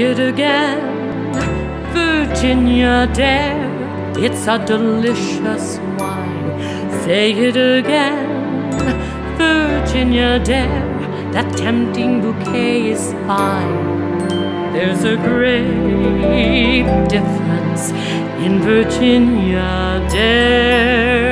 it again, Virginia Dare, it's a delicious wine. Say it again, Virginia Dare, that tempting bouquet is fine. There's a great difference in Virginia Dare.